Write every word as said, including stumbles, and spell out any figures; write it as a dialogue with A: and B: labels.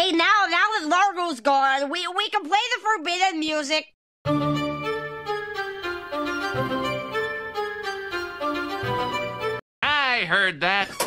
A: Hey, now, now that Largo's gone, we, we can play the forbidden music.
B: I heard that.